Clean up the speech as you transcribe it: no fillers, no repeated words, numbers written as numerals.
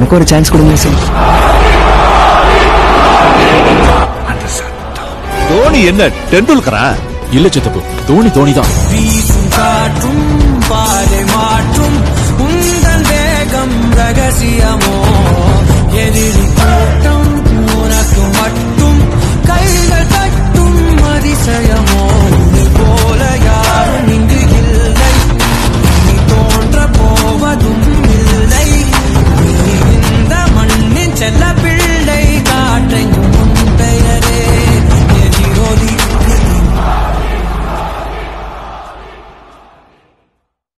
எனக்கு ஒரு சான்ஸ் கொடுங்க சார். தோனி என்ன டெண்டுல்கரா? இல்ல சித்தப்பு, தோனி தான்.